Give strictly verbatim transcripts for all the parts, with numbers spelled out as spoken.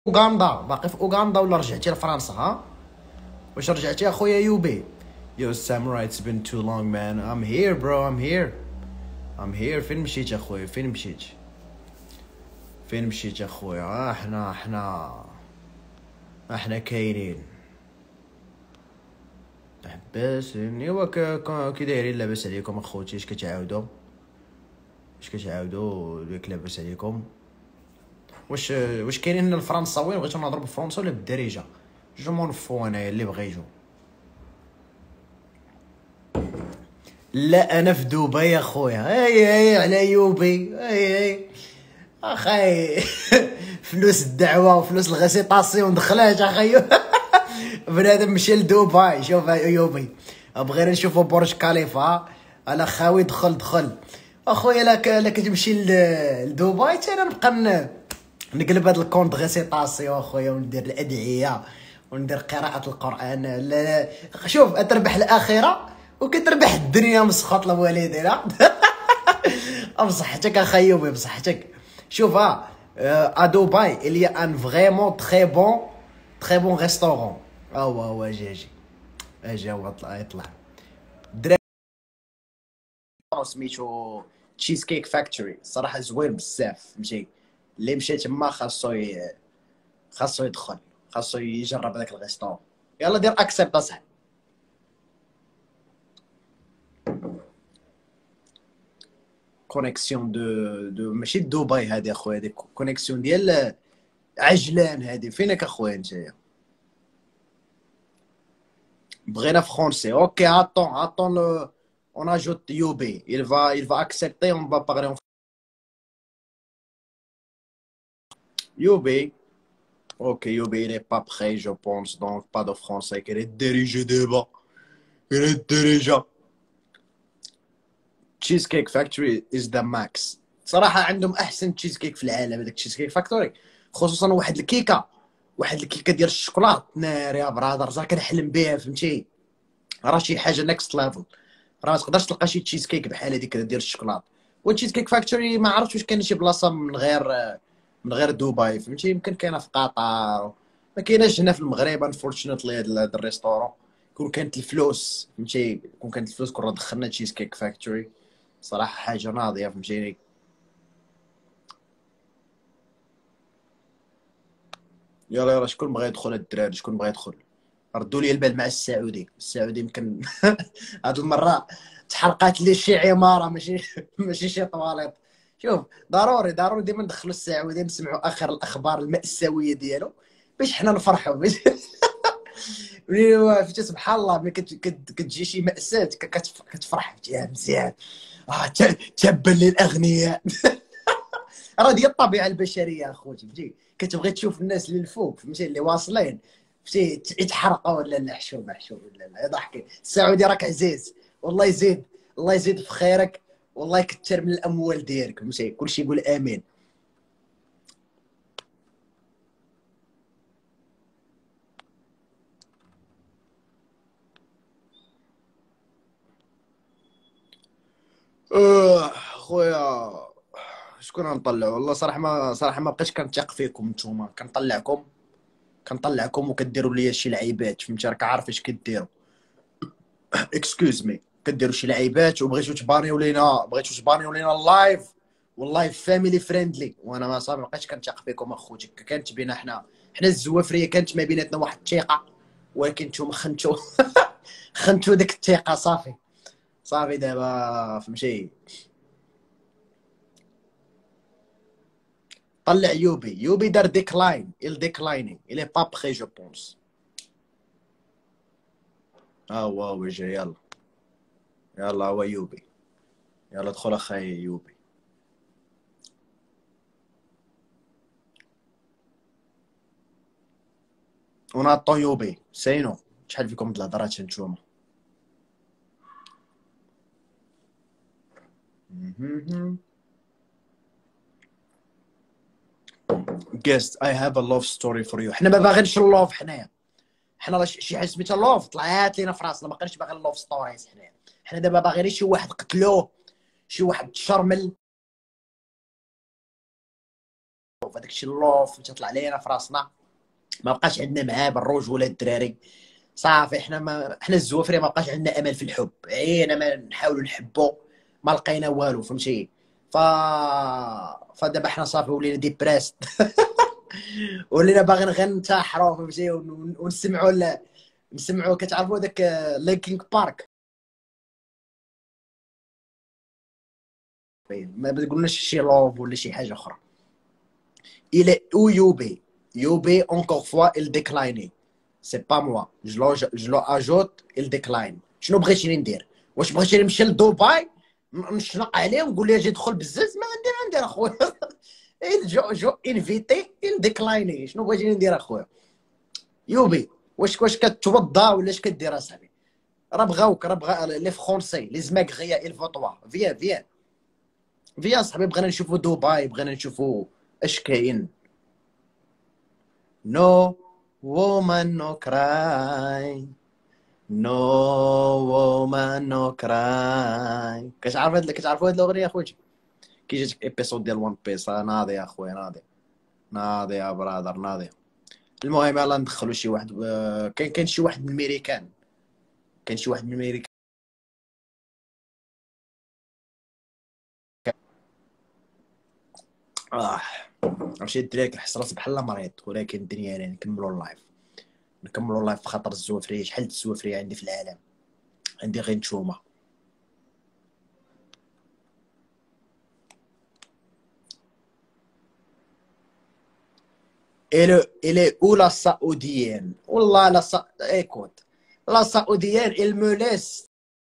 اوغندا باقي في اوغندا ولا رجعتي لفرنسا؟ ها واش رجعتي اخويا يوبي؟ Yo samurai, it's been too long man. I'm here bro, I'm here. I'm here. فين مشيت اخويا؟ فين مشيت؟ فين مشيت اخويا؟ آه احنا احنا احنا كاينين. لاباس ايوا كي دايرين؟ لاباس عليكم اخوتي؟ اش كتعاودوا؟ اش كتعاودوا؟ ياك لاباس عليكم؟ واش واش كاينين هنا الفرنساويين بغيتو نهضروا بالفرنسا ولا بالدارجه؟ جو مون فو انايا اللي بغا يجو. لا انا في دبي اخويا. اي اي على يوبي. اي اي اخاي فلوس الدعوه وفلوس الغاسيطاسيون دخلات اخاي. بنادم مشى لدبي. شوف يوبي بغينا نشوفو برج خليفه. انا خاوي دخل دخل اخويا. لا لا كتمشي لدبي حتى انا نبقى نقلب هاد الكونط غاسيطاسيون اخويا وندير الادعيه وندير قراءه القران. لا لا شوف تربح الاخره وكتربح الدنيا مسخط الوالدين. بصحتك اخيوبي بصحتك. شوف ها ا دبي il y a un vraiment très bon très bon restaurant. او او اجي اجي اجي هو طلع يطلع دراري سميتو تشيز كيك فاكتوري. صراحه زوين بزاف فهمتي. اللي مشى تما خاصو ي... خاصو يدخل خاصو يجرب هذاك الريستورون. يلا دير اكسبت اصاحبي. كونيكسيون دو دو ماشي دبي هادي اخويا. هادي كونيكسيون ديال عجلان. هادي فينك اخويا نتايا؟ بغينا فرونسي. اوكي اتون اتون لو اون اجوت يوبي. il va il va accepter. on va parler en يوبي. اوكي يوبي il est pas prêt je pense donc pas de français. qu'il est dirigé دابا. qu'il est dirigé. تشيز كيك فاكتوري از ذا ماكس. صراحه عندهم احسن تشيز كيك في العالم هذاك تشيز كيك فاكتوري. خصوصا واحد الكيكه واحد الكيكه ديال الشوكولات ناري يا برادر. راه كنحلم بها فهمتي. راه شي حاجه نيكست ليفل. راه ما تقدرش تلقى شي تشيز كيك بحال هذيك ديال الشوكولات. والتشيز كيك فاكتوري ما عرفتش واش كاين شي بلاصه من غير من غير دبي فهمتي. يمكن كاينه في قطر. ما كايناش هنا في المغرب انفورشنتلي. هذا الريستورون كون كانت الفلوس فهمتي. كون كانت الفلوس كون دخلنا تشيز كيك فاكتوري. صراحه حاجه ناضيه فهمتيني. يلا يلا شكون بغى يدخل؟ الدراري شكون بغى يدخل؟ ردوا لي البال مع السعودي. السعودي يمكن هاد المره تحرقات لي شي عماره ماشي ماشي شي طواليط. شوف ضروري ضروري ديما ندخلوا السعودي نسمعوا اخر الاخبار المأساويه ديالو باش حنا نفرحوا. باش فهمتي سبحان الله ملي كتجي شي مأساة كتفرح فيها مزيان. اه تبا للاغنياء. راه ديال الطبيعه البشريه اخوتي فهمتي. كتبغي تشوف الناس اللي الفوق فهمتي اللي واصلين فهمتي يتحرقوا ولا لا حشومه حشومه ولا لا ضحكي. السعودي راك عزيز والله يزيد. الله يزيد في خيرك والله يكثر من الاموال ديالك فهمتي. كلشي يقول امين. اه خويا شكون غنطلع؟ والله صراحه ما صراحه ما بقيتش كنثق فيكم نتوما. كنطلعكم كنطلعكم وكديروا ليا شي لعيبات فهمتي. راك عارف اش كديروا. اكسكيوز مي كديروا شي لعيبات وبغيتو تبانيو لينا بغيتو تبانيو لينا اللايف. واللايف فاميلي فريندلي وانا ما صافي ما بقيتش كنثق فيكم اخوتي. كانت بينا حنا حنا الزوافريه كانت ما بيناتنا واحد الثقه ولكن نتوما خنتو خنتو ديك الثقه صافي. صافي دابا فهمتي. طلع يوبي. يوبي دار ديكلاين. il ديكلايني il est pas prêt je pense. اه واو جا يلا يلا هو يوبي. يلا دخل اخاي يوبي. وناطو يوبي سينو. شحال فيكم د الهضرات نتوما؟ guest I have a love story for you. حنا ما باغينش اللوف حنايا. حنا راه شي حاجه سميتها لوف طلعات لينا في راسنا. ما بقيناش باغيين اللوف ستوريز حنايا. حنا دابا باغيين شي واحد قتلوه شي واحد تشرمل هذاك الشيء اللوف تطلع لينا في راسنا، ما بقاش عندنا معاه بالرجوله الدراري. صافي حنا ما حنا الزوافري ما بقاش عندنا امل في الحب، عينا ما نحاولوا نحبوا ما لقينا والو فهمتي. ف فدابا حنا صافي ولينا ديبريست ولينا باغيين غير ننتحروا فهمتي، ون- ونسمعوا ل... نسمعوا كتعرفوا داك لينكينغ بارك، ما بتقولناش شي لوف ولا شي حاجه اخرى. الى او يوبي يوبي اونكور فوا il décline. سي با موا جو جو اجوت il décline. شنو بغيتيني ندير؟ واش بغيتيني نمشي لدبي نشنق عليه ونقول له اجي دخل بزاز؟ ما عندي ما ندير اخويا. il جو جو انفيتي il décline. شنو بغيتيني ندير اخويا؟ يوبي واش واش كتوضا ولا اش كدير اصاحبي؟ راه بغاوك، راه بغا لي فرونسي لي زماكغيا il فوتوا فيان فيان فيان صاحبي. بغينا نشوفوا دبي، بغينا نشوفوا اش كاين. No woman no cry, no woman no cry. كتعرف هاد كتعرفوا هاد الاغنيه اخوتي؟ كي جاتك ايبيسود ديال وان بيس ناضي يا خويا، ناضي ناضي يا برادر ناضي. المهم يلا ندخلوا شي واحد. آه، كاين كاين شي واحد من الميريكان، كاين شي واحد من الميريكان. اه ماشي الدراري كنحس بحال مريض، ولكن الدنيا يعني نكملوا اللايف، نكملوا اللايف بخاطر الزوافريه. شحال الزوافريه عندي في العالم؟ عندي غير نتوما. Elle, elle est où la saoudienne? Wallah, la Sa... écoute, la saoudienne, elle me laisse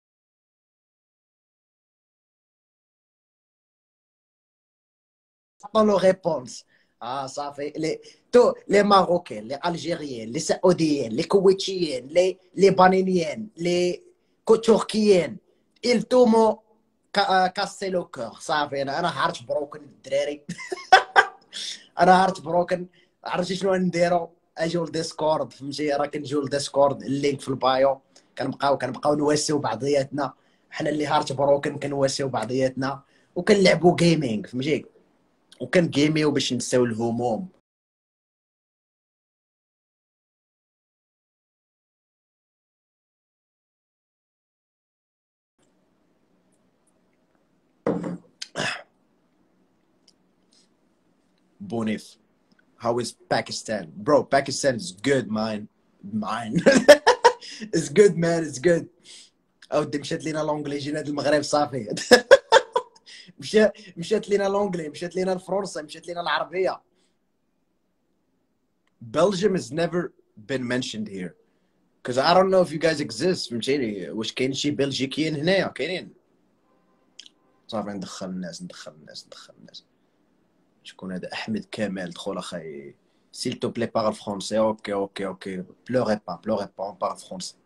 pas le réponse. Ah, ça fait les, tous les Marocains, les Algériens, les Saoudiennes, les Koweïtiennes, les Libanoniennes, les Turquiennes, ils tout m'ont ca- cassé le cœur. Ça fait, أنا heart broken الدراري. انا هارت بروكن. عرفتي شنو نديرو؟ اجيو لديسكورد فهمتي، راه كنجيو لديسكورد اللينك في البايو. كنبقاو كنبقاو نواسيو بعضياتنا، حنا اللي هارت بروكن كنواسيو بعضياتنا وكنلعبوا جيمنج فهمتي، وكنجيميو باش نساو الهموم. بونيف. How is Pakistan? Bro, Pakistan is good man. Mine. It's good man, it's good. اودي مشات لينا لونجلي، جينا المغرب صافي. مشى مشات لينا لونجلي، مشات لينا الفرنسا، مشات لينا العربيه. Belgium has never been mentioned here because I don't know if you guys exist فهمتيني. واش كاين شي بلجيكيين هنايا؟ كاينين. صافي ندخل الناس ندخل الناس ندخل الناس. شكون هذا؟ احمد كمال. دخل اخاي s'il te plaît parle français. ok ok ok pleurez pas pleurez pas on parle français.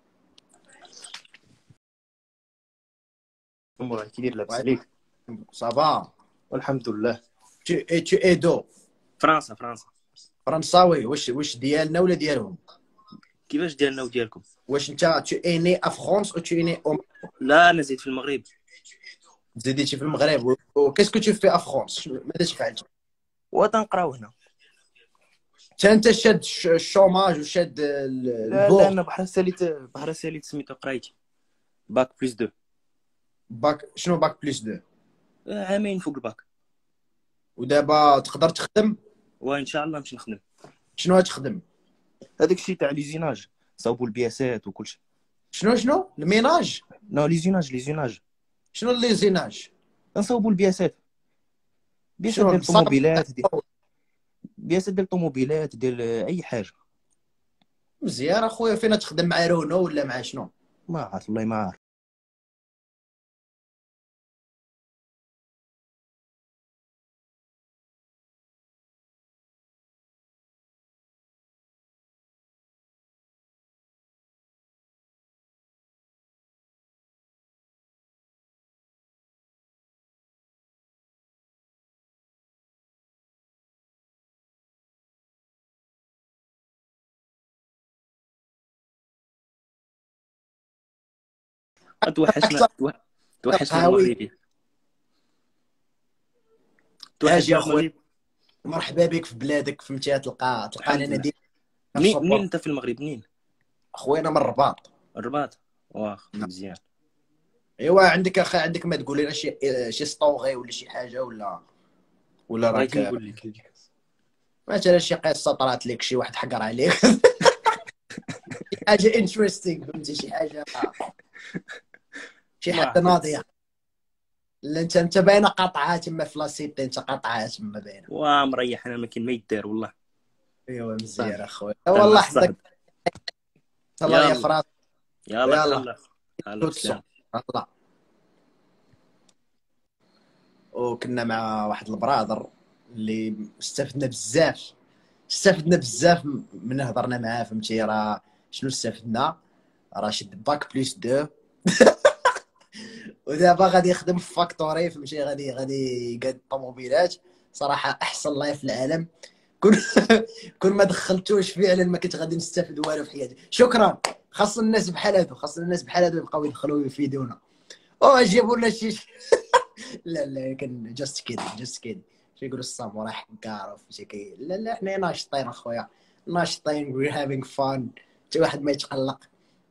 الله كيدير لاباس ouais عليك؟ ça va. والحمد لله. tu es tu es d'où؟ فرنسا فرنسا. فرنساوي. واش واش ديالنا ولا ديالهم؟ كيفاش ديالنا وديالكم؟ واش انت tu es né à France ou tu es né au... لا انا زيد في المغرب. زيدتي في المغرب. qu'est-ce que tu fais à France؟ ماذا تفعل؟ وتنقراو هنا. انت شاد الشوماج وشاد لا لا البوغ. انا بحر ساليت بحر ساليت سميتو قرايتي باك بلس دو. باك شنو باك بلس دو؟ عامين فوق الباك. ودابا تقدر تخدم؟ وان شاء الله نمشي نخدم. شنو تخدم؟ هذاك الشيء تاع ليزيناج، صاوبوا البياسات وكل شيء. شنو شنو الميناج؟ نو ليزيناج ليزيناج. شنو الليزيناج؟ نصاوبوا البياسات، بياسات شنو ديال الصب؟ الطوموبيلات، ديال بياسات ديال الطوموبيلات، ديال اي حاجه. مزيان اخويا. فين تخدم؟ مع رونو ولا مع شنو؟ ما عرفت والله ما عارف. توحشنا توحشنا قهوي. المغربي. اجي توحشنا اخويا. المغرب. مرحبا بك في بلادك، فهمتي؟ تلقى تلقى الحمد لنا لله. ديما منين منين السبورت. انت في المغرب منين؟ خويا من الرباط. الرباط. واخ مزيان. ايوا عندك اخي، عندك ما تقول لنا شي شي ستوري ولا شي حاجه، ولا ولا بغيت راك نقول لك مثلا شي قصه طرات لك، شي واحد حقر عليك شي حاجه انتريستينغ، فهمتي؟ شي حاجه، شي ما حاجه عرفت. ناضيه. لا انت انت باينه قاطعه تما في لاسيتي، انت قاطعه تما باينه. ومريح انا، ما كاين ما يدار والله. ايوا مزيان صافي اخويا، تهلا والله في حظك. الصهد. الله يا يلا فراس. يلا ويلا تهلا. تهلا توتسو. بسلام. الله. وكنا مع واحد البرادر اللي استفدنا بزاف، استفدنا بزاف من هضرنا معاه، فهمتي؟ راه شنو استفدنا؟ راه شد باك بليس دو ودابا غادي يخدم في فاكتوري، فهمتي؟ غادي غادي يقاد الطوموبيلات. صراحه احسن لايف في العالم. كل كل ما دخلتوش فعلا ما كنت غادي نستافد والو في حياتي. شكرا. خاص الناس بحال هادو، خاص الناس بحال هادو يبقاو يدخلوا ويفيدونا. او جيبوا لنا شي لا لا، كان جاست كيدين جاست كيدين. شي يقولوا الساموراي حكار وفشي كي، لا لا، حنا ناشطين اخويا، ناشطين، وي هافينغ فان. حتى واحد ما يتقلق.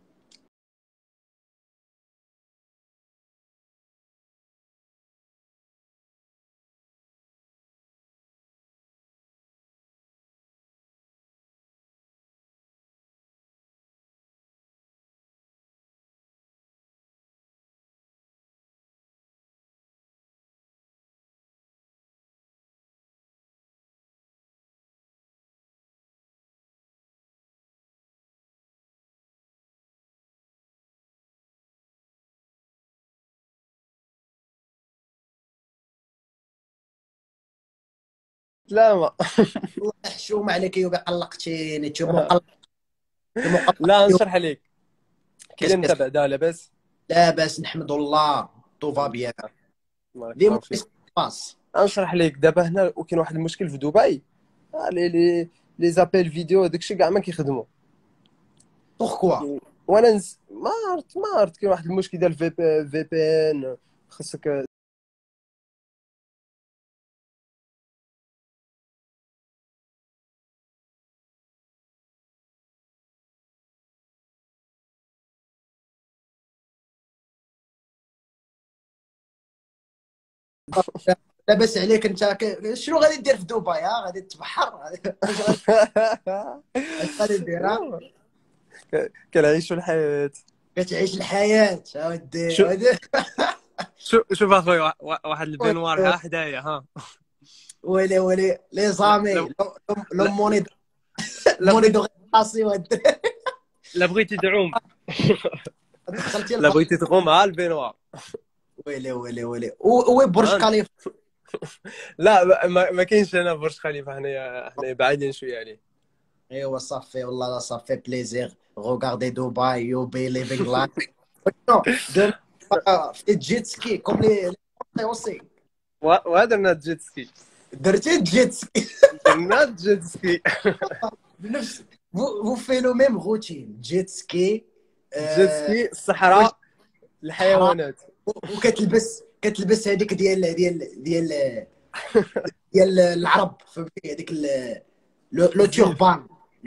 سلامة. الله يحشوم عليك يوبي، قلقتيني. تشو مقلق، تشو مقلق. لا نشرح عليك. كاس كاين انت كاس. بعدا لاباس. لاباس نحمد الله، تو فا بيان. بارك ديما الله فيك. باس. نشرح لك دابا هنا، وكاين واحد المشكل في دبي. آه، لي لي لي زابيل فيديو داكشي كاع ما كيخدموا. بوركوا؟ وانا نس... ما عرفت ما عرفت كاين واحد المشكل ديال في في بي ان. خاصك لاباس عليك انت. ك- شنو غادي دير في دبي؟ ها غادي تبحر؟ اش غادي اش غادي دير؟ ها كنعيشوا الحياة. كتعيش الحياه اودي شو اودي. شو شوف اخويا، وا- وا- واحد البنوار ها حدايا ها. ويلي ويلي لي لا زامي، لا لو لو لا موني لا موني بغيت دو راسي ود. لا بغيتي تعوم. دخلتي لا البحر. بغيتي تغوم مع البنوار. ويلي ويلي ويلي. وي برج خليفه؟ لا ما, ما ما كاينش هنا برج خليفه، هنايا حنا بعيدين شويه عليه. ايوا صافي والله، صافي بليزير. غوغاردي دبي، يو بي ليفينغ لايف. دو في جيت سكي كوم لي اوسي. و- وهدرنا جيت سكي. درتي جيت سكي درنا جيت سكي. بنفس vous, vous faites le même routine jet ski. جيت آه، سكي الصحراء، صحراء. الحيوانات. وكتلبس كتلبس هذيك ديال ديال ديال ديال العرب، فهمتي؟ هذيك ال- لو لو الزيف. تيربان.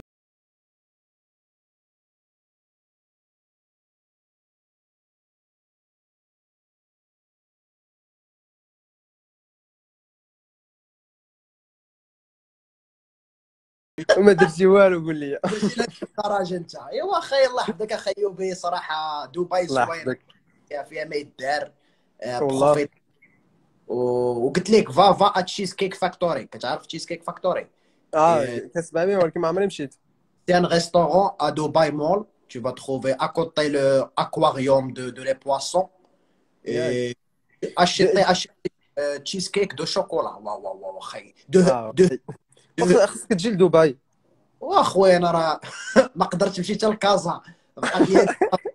وما درتي والو قول لي. ماشي لهاد الدرجه انت. ايوا اخي الله يحفظك اخي يوبي، صراحه دبي الله زوينه، يحفظك فيها فيها ما يدار. آه، والله. بروفيت. و- وقلت لك فافا تشيز كيك فاكتوري. كتعرف تشيز كيك فاكتوري؟ اه كنسمع به ولكن ما عمري مشيت. C'est un restaurant à Dubai Mall. Tu vas trouver à côté le aquarium de, de les poissons. ياك. Et acheter, د- acheter euh, cheesecake de chocolat. Waouh, waouh, waouh, خي. De, اه de, خاص- de. خاصك تجي لدبي. واخويا انا راه ما قدرتش نمشي حتى لكازا. بقى ديالي.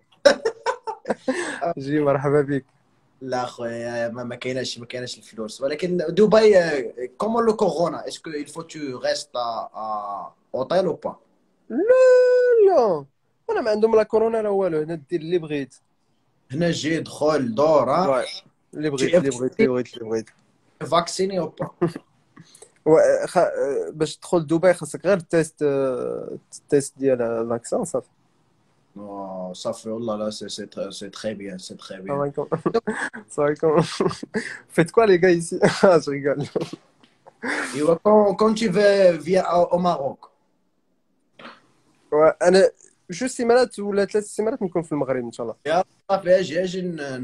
جي مرحبا بك. لا خويا، ما ما كايناش ما كايناش الفلوس. ولكن دبي كومون لو كورونا، اسكو il faut tu restes à, à hôtel ou pas؟ لا لا، انا ما عندهم لا كورونا لا والو، هنا دير اللي بغيت. هنا جي دخل دور. ها واي اللي tu بغيت es اللي بغيت اللي بغيت اللي بغيت. vacciné ou pas؟ و... خ... باش تدخل دبي خاصك غير تيست التيست ديال لاكسون صافي. Oh, ça fait, oh là là, c'est c'est très c'est très bien, c'est très السلام bien. عليكم. السلام عليكم. Faites quoi les gars ici? Ah, je rigole. Et ouais, quand, quand tu veux viens au, au Maroc, وانا جوج سيمانات ولا ثلاث سيمانات نكون في المغرب ان شاء الله. يا صافي اجي اجي ن-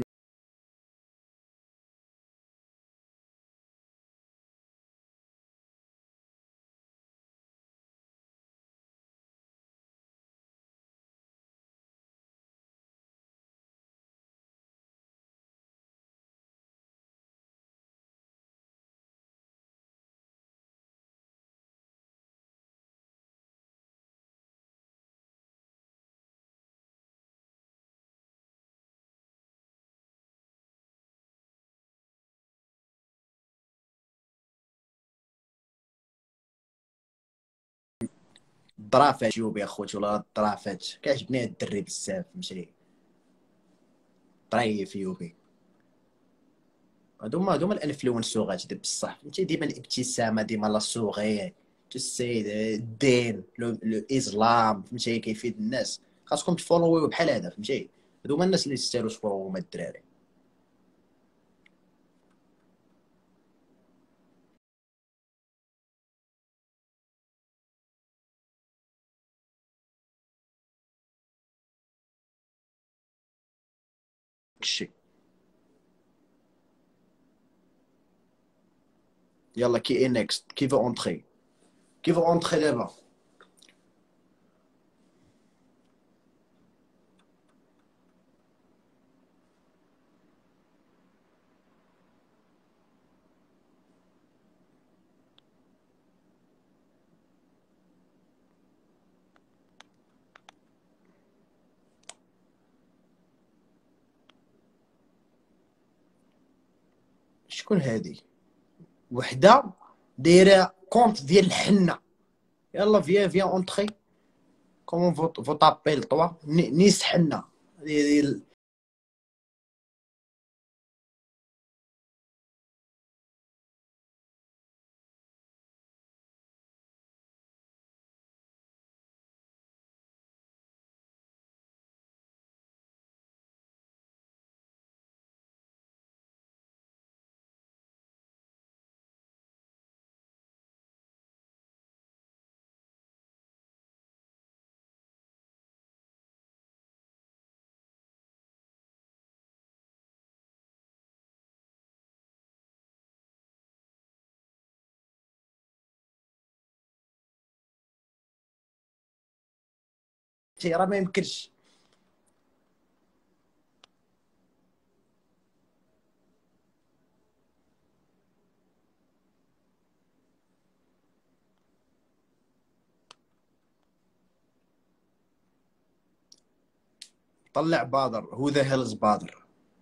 الظرافات جيوبي اخوتي ولا الظرافات كيعجبني هاد الدري بزاف فهمتي طري في يوبي هادوما هادوما الانفلونسوغات دي بصح فهمتي ديما الابتسامه ديما لا سوغي تسي الدين لو الاسلام فهمتي كيفيد الناس خاصكم تفولويو بحال هذا فهمتي هادوما الناس اللي يستاهلوا تفولوو هما الدراري داكشي يلا كي اي نيكست كي فو اونتري كي فو اونتري دابا شكون هادي وحده دايره كونت ديال الحنه يلا فيا فيا اونتري كومون فو فو تابيل طوا نيس حنه راه ما يمكنش طلع بادر هو ذا هيلز بادر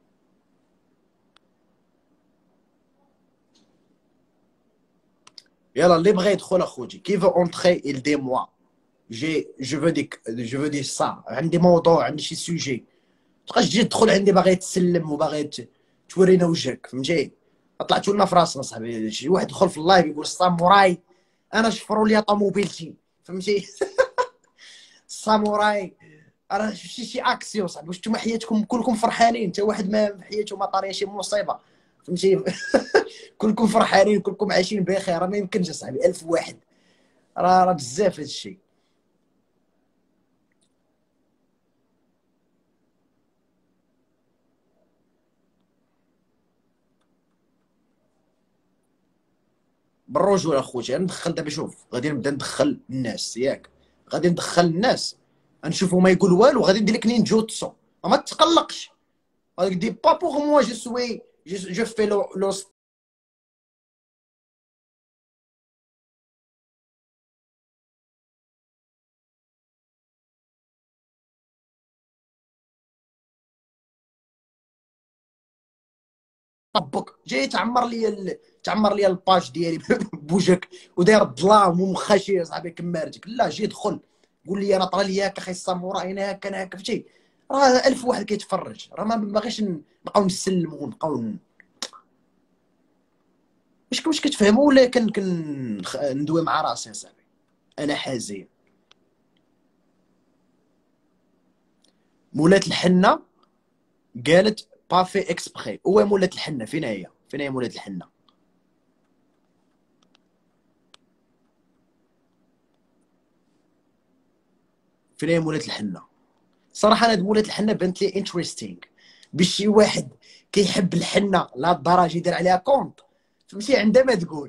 يلا اللي بغى يدخل اخوتي كيف اونتري il دي موا جي جو فو ديك جو فو دي سا عندي موضوع عندي شي سوجي تبقاش تجي تدخل عندي باغي تسلم وباغي ت- تورينا وجهك فهمتي طلعتوا لنا في راسنا صاحبي شي واحد دخل في اللايف يقول الساموراي انا شفروا لي طوموبيلتي فهمتي الساموراي راه شفتي شي اكسيون صاحبي واش نتوما حياتكم كلكم فرحانين حتى واحد ما حياته ما طاريه شي مصيبه فهمتي كلكم فرحانين كلكم عايشين بخير راه ما يمكنش اصاحبي ألف واحد راه راه بزاف هذا الشيء بالرجوله اخوتي غندخل دابا شوف غادي نبدا ندخل الناس ياك غادي ندخل الناس نشوفوا ما يقول والو غادي ندير لك نينجوتسو ما تقلقش غادي دي با بوغ موا جو سوي جو في لو لو طبك جاي تعمر لي ال... تعمر لي الباج ديالي بوجهك وداير الظلام ومخاشي صاحبي كمارتك لا جي دخل قول لي انا طرا لي هكا خي الساموراي انا هكا انا هكا فهمتي راه ألف واحد كيتفرج راه ما باغيش نبقاو نسلموا ونبقاو واش واش كتفهموا ولا كن كن خ- ندوي مع راسي صاحبي؟ انا حزين. مولات الحنه قالت با في اكسبخي. هو مولات الحنه فين هي؟ فين هي مولات الحنه؟ فين هي مولات الحنه؟ صراحه انا هاد مولات الحنه بانت لي انتريستينغ. باش شي واحد كيحب الحنه لهاد الدرجه يدير عليها كونط، فهمتي؟ عندها ما تقول.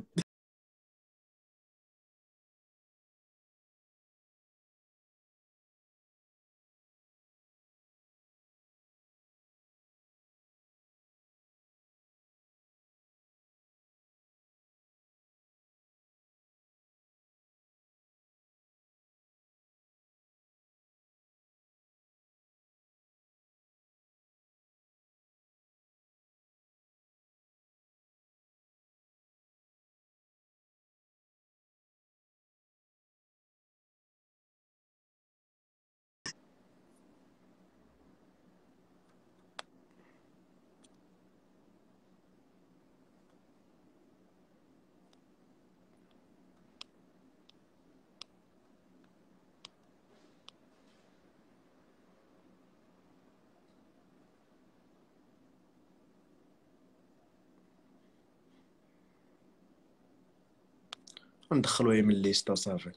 ندخلو هي من الليست وصافي.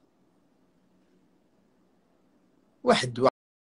واحد واحد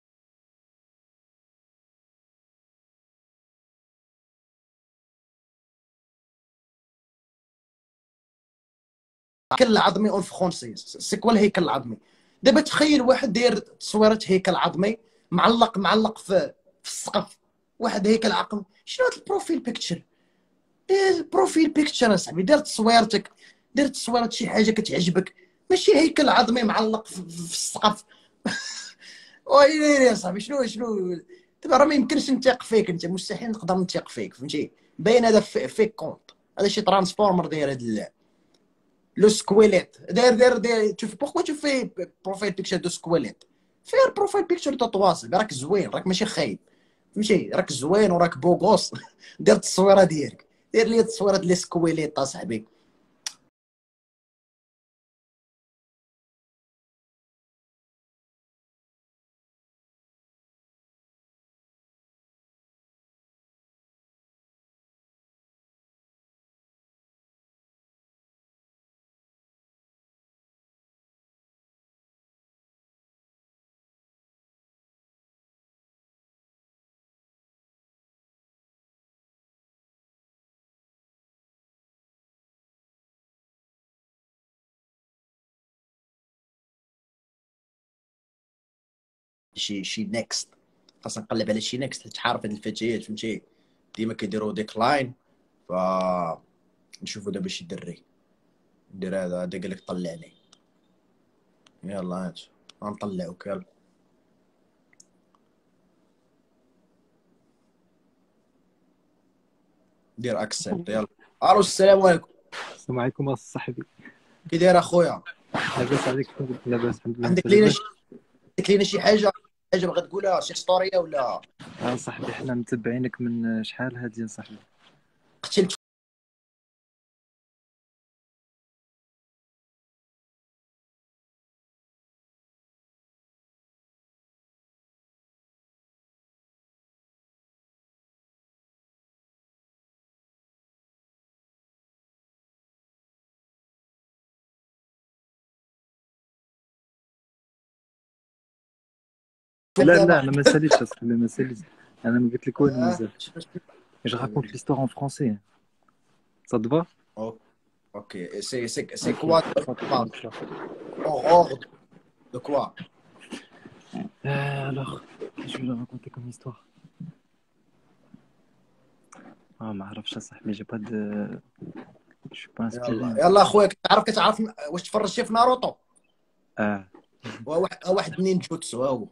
الهيكل العظمي اون فرونسي. سي كوا الهيكل العظمي؟ دابا تخيل واحد داير تصويره هيكل عظمي معلق معلق في في السقف. واحد هيكل عظمي. شنو هاد البروفيل بيكتشر؟ دير بروفيل بيكتشر اصاحبي، دير تصويرتك، دير تصويره شي حاجه كتعجبك، ماشي هيكل عظمي معلق في, في السقف. ويلي يا صاحبي، شنو شنو دابا راه ما يمكنش نثيق فيك انت، مستحيل نقدر نثيق فيك، فهمتي؟ باين هذا في- فيك كونط. هذا شي ترانسفورمر داير هاد لو سكويليت. داير داير داير شوف بوكو تشوف في بروفايل بيكتشر دو سكويليت. فير بروفايل بيكتشر دو تواصل، راك زوين، راك ماشي خايب، فهمتي؟ راك زوين وراك بوغوس. دير التصويره ديالك، دير لي التصويره ديال سكويليت اصاحبي. شي شي نيكست، خاصنا نقلب على شي نيكست. تعرف هاد الفتيات فهمتي ديما كيديروا ديكلاين. ف نشوفوا دابا شي دري ندير هذا هذا قال لك طلع لي. يلا هات غنطلعوك. يلا دير اكسبت. يلا الو السلام عليكم. السلام عليكم الصاحبي. كي داير اخويا؟ لاباس عليك؟ لاباس الحمد لله. عندك لينا شي عندك لينا شي حاجه حاجه بغيت تقولها، شي ستوريه ولا اه صاحبي، حنا متبعينك من شحال هادي صاحبي. قتلت؟ لا لا انا ما ساليتش اصاحبي، ما ساليتش. انا ما قلت لك والو آه، مازال. جو راكونت ليستوار en français. Ça te va? ok. Et c'est c'est c'est Ok. quoi Tranquille, tu vois. en ordre de quoi? Euh, alors, je vais le raconter comme histoire. اه ما عرفش اصاحبي، جي با دو je suis pas inspiré. يلا يلا اخويا، كتعرف كتعرف واش تفرجتي في ناروتو؟ اه واحد واحد نينجوتسو ها هو.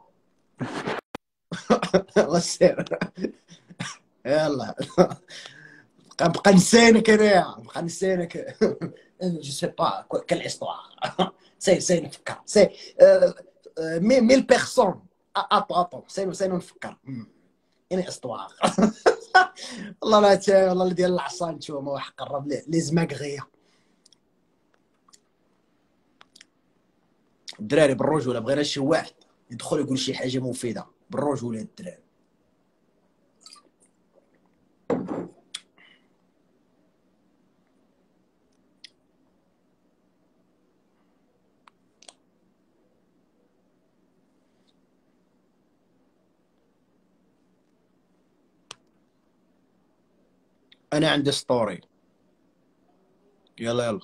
الله يسير. يلا بقى بقى نسانك انايا، بقى نسانك. جو سي با كال استوار. سي سي نفكر سي مي ميل بيرسون. اتو اتو سي سي نفكر. اني استوار. والله لا تا والله اللي ديال العصا نتوما واحد قرب ليه لي زماك غيا الدراري بالرجوله بغينا شي واحد يدخل يقول شي حاجه مفيده بالرجوله الدراري. انا عندي ستوري. يلا يلا.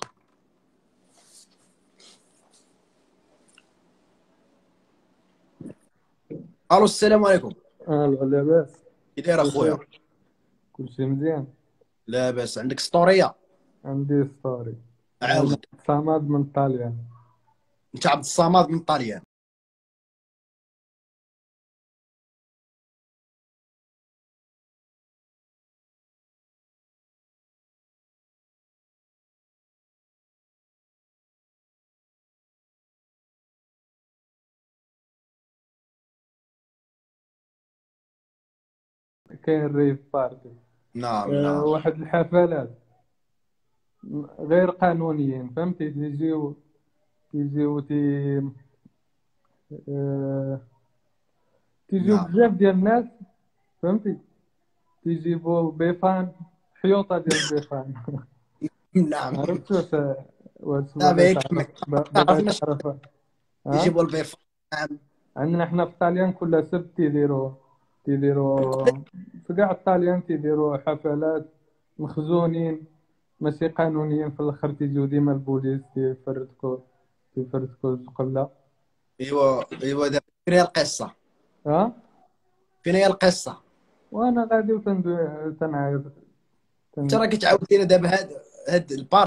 الو السلام عليكم. الو لاباس؟ كي داير اخويا؟ كلشي مزيان. لاباس. عندك ستوريه؟ عندي ستوري. عاود. صمد من طاليان. انت عبد الصمد من طاليان؟ كاين ريف بارتي. نعم أه نعم. واحد الحفلات غير قانونيين، فهمتي؟ تيجيو تيجيو تي أه تيجيو نعم بزاف ديال الناس، فهمتي؟ تيجيبو بيفان، حيوطه ديال بيفان. نعم. عرفت واش واش لا باغي هيك تعرف؟ باغي تعرفنا تعرف؟ ها؟ يجيبوا البيف. نعم. عندنا حنا في طاليان كل سبت تيديروا تيديروا في كاع الطاليان تيديروا حفلات مخزونين ماشي قانونيين، في الاخر تيجيو ديما البوليس تيفرتكو تيفرتكو القله. ايوا ايوا دابا فين هي القصه؟ ها؟ فين هي القصه؟ وانا غادي وتندوي تنعاود انت تن... راك تعاود لينا دابا هاد هاد البار.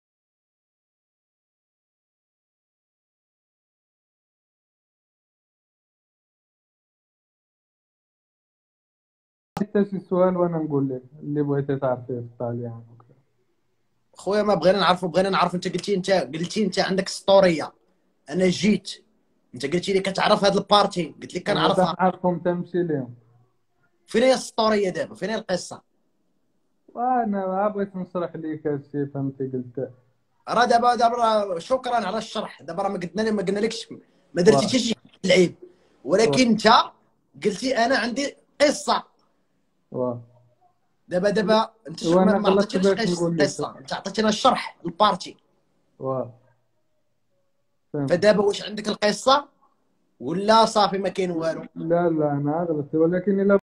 حتى شي سؤال وانا نقول لك اللي بغيتي تعرفيه في الطاليان وكذا. خويا ما بغينا نعرفوا بغينا نعرف. انت قلتي انت قلتي انت عندك ستوريه. انا جيت انت قلتي لي كتعرف هاد البارتي قلت لك انا كنعرفها. تنعرفهم تنمشي ليهم. فين هي السطوريه دابا؟ فين هي القصه؟ وانا بغيت نشرح لك هادشي، فهمتي؟ قلت راه دابا دابا راه شكرا على الشرح. دابا راه ما قلنا ما قلنالكش ما درتي حتى شي لعيب، ولكن انت قلتي انا عندي قصه. واه دابا دابا انت شو وانا ما ما غلطت عطيتيناش باش نقول لك. قصه، انت عطيتينا الشرح البارتي. واه فهمت. فدابا واش عندك القصه ولا صافي ما كاين والو؟ لا لا انا غلطت، ولكن الا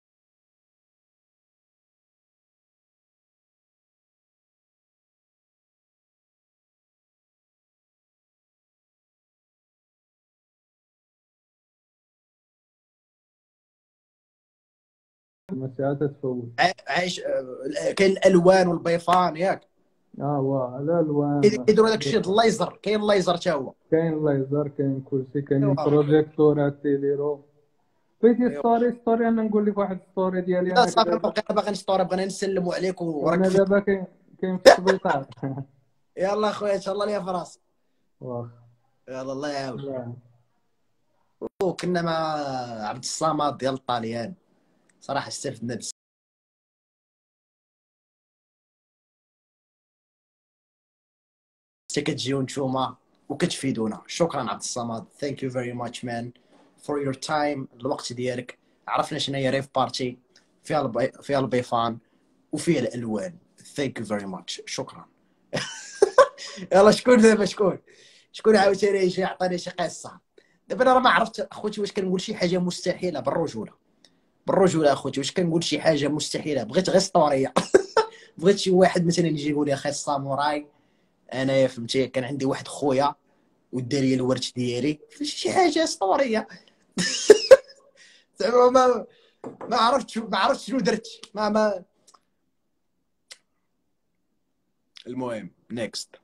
ماشي عاد تفوت. ع- عايش آه، كاين الالوان والبيفان ياك اه واه لا الوان كيديروا داك الشيء الليزر. كاين الليزر حتى هو. كاين ليزر، كاين كلشي، كاينين ايوا بروجيكتورات تيديروا. بغيتي ايوا. ستوري ستوري انا نقول لك واحد ستوري ديالي لا انا صافي دابا. بغينا باغي نسطور بغينا نسلموا عليك وراك انا في. دابا كاين كاين في السبيطار. يلا اخويا ان شاء الله ليا في راسك. واخا يلا الله يعاون. لا وكنا مع عبد الصمد ديال الطاليان صراحه استفدنا بزاف. حتى كتجيو نتوما وكتفيدونا. شكرا عبد الصمد. ثانك يو فيري ماتش مان فور يور تايم. الوقت ديالك. عرفنا شنو هي ريف بارتي. فيها البي... فيها البيفان وفيها الالوان. ثانك يو فيري ماتش. شكرا. يلا شكون دابا شكون شكون عاوتاني يجي يعطيني شي قصه. دابا انا راه ما عرفت اخوتي واش كنقول شي حاجه مستحيله بالرجوله. بالرجوله اخوتي واش كنقول شي حاجه مستحيله. بغيت غير ستوريه. بغيت شي واحد مثلا يجي يقول لي اخي الساموراي انايا فهمتي كان عندي واحد خويا ودار لي الورث ديالي شي حاجه اسطوريه. زعما ما ما عرفتش ما عرفتش شنو درت ما ما المهم نيكست.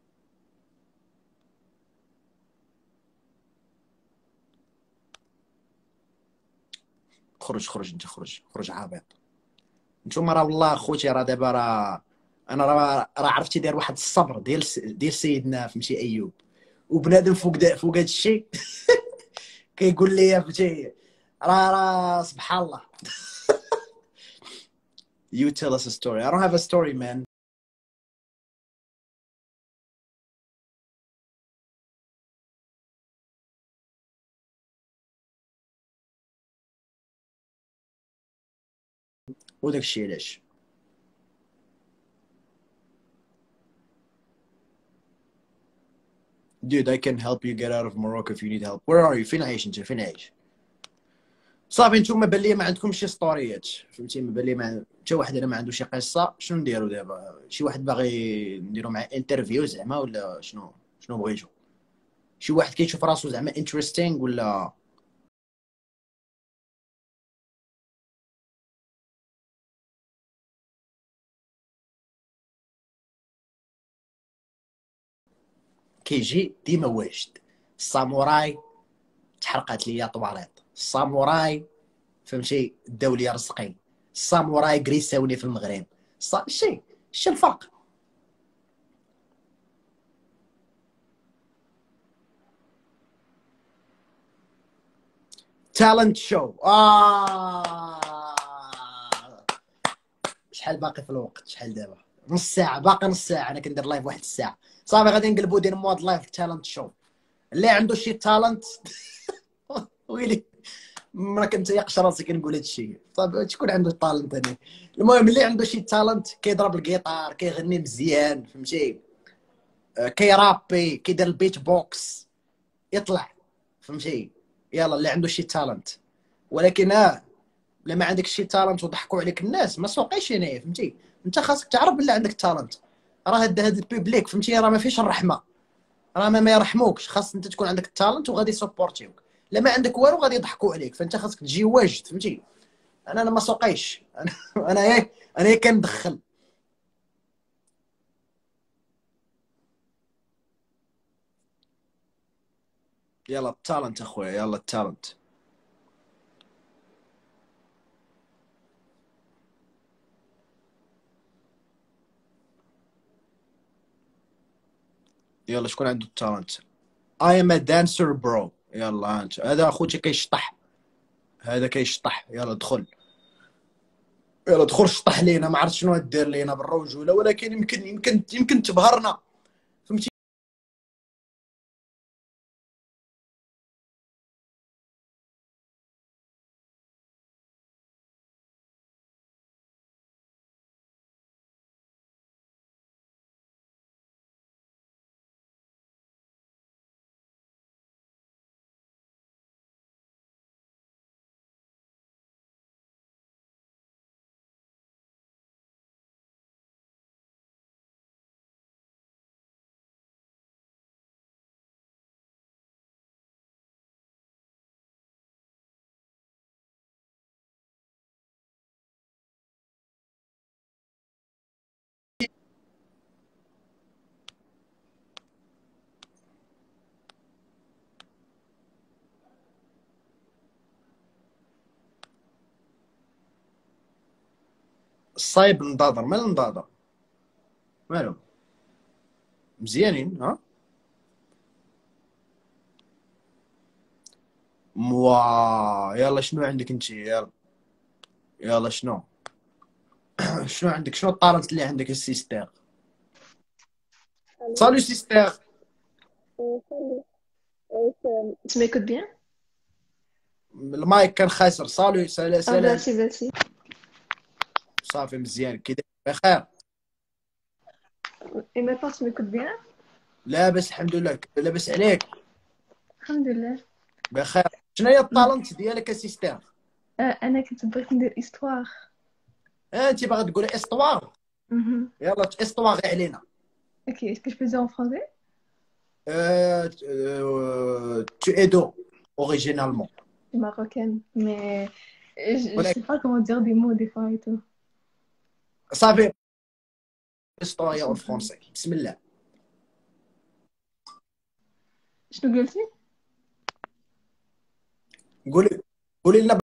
خرج خرج انت خرج خرج عابط. نتوما راه والله خوتي راه دابا راه انا راه راه عرفتي داير واحد الصبر ديال ديال سيدنا فهمتي ايوب. وبنادم فوق دا فوق هذا الشيء كيقول لي فهمتي راه راه سبحان الله. You tell us a story. I don't have a story, man. وداك الشيء علاش. Dude, I can help you get out of Morocco if you need help. Where are you? فين عايش انت؟ فين عايش؟ صافي نتوما بان لي ما عندكمش شي ستوريات، فهمتي؟ ما بان لي ما حتى واحد انا ما عنده شي قصه. شنو نديرو دابا؟ شي واحد باغي نديرو معاه انترفيو زعما ولا شنو؟ شنو بغيتو؟ شي واحد كيشوف راسو زعما انتريستينغ ولا؟ كيجي ديما واجد. الساموراي تحرقات ليا طواليط، الساموراي فهمتي داو لي رزقي، الساموراي كريساوني في المغرب. صا شي شي الفرق؟ تالنت شو. اه شحال باقي في الوقت؟ شحال دابا؟ نص ساعه باقي، نص ساعه. انا كندير لايف واحد الساعه. صافي غادي نقلبوا دير مود لايف تالنت شو. اللي عنده شي تالنت ويلي ما كنتيقش راسي كنقول هذا الشيء. طيب شكون عنده تالنت هنا؟ المهم اللي عنده شي تالنت كيضرب الجيتار، كيغني مزيان، فهمتي؟ كيرابي، كيدير البيت بوكس، يطلع، فهمتي؟ يلا اللي عنده شي تالنت. ولكن اه لا ما عندك شي تالنت وضحكوا عليك الناس، ما سوقيش هنايا، فهمتي؟ انت خاصك تعرف بلي عندك تالنت. راه هاد هاد البوبليك، فهمتي؟ راه ما فيش الرحمه، راه ما, ما يرحموكش. خاص انت تكون عندك التالنت وغادي يسبورتيوك. لا ما عندك والو غادي يضحكوا عليك، فانت خاصك تجي واجد، فهمتي؟ انا انا ما سوقيش. انا انا ايه انا إيه كندخل. يلا التالنت اخويا، يلا التالنت. يلا شكون عنده التالنت؟ I am a dancer bro. يلا انت هذا اخوتي كيشطح، هذا كيشطح. يلا دخل، يلا دخل شطح لينا. ما عرفت شنو دير لينا بالرجوله، ولكن يمكن يمكن يمكن تبهرنا، فهمتي؟ الصايب نضاضر مال نضاضر مالو مزيانين. ها موا يلا شنو عندك انت؟ يلا يلا شنو شنو عندك؟ شنو الطالنت اللي عندك السيستير؟ Allô? سالو سيستير. Euh, salut. Euh, ça- tu m'écoutes bien? المايك كان خاسر. سالو سلام Ah, سلام. merci, merci. صافي مزيان كي داير؟ بخير؟ Et maintenant, tu m'écoutes bien? لاباس الحمد لله. لاباس عليك؟ Alhamdulillah. بخير. شنو هي Mm. الطالنت ديالك السيستير؟ Euh, أنا كنت بغيت ندير histoire. انت باغا تقولي استوار؟ Mhm. يلا استوار علينا. Ok, est-ce que je peux dire en français? Euh, euh, tu es d'où originalement? Je suis marocaine, mais je, je sais ولكن pas comment dire des mots des fois et tout. صافي استوريا شنو والفرنسي. بسم الله. شنو قلتي؟ قولي قولي لنا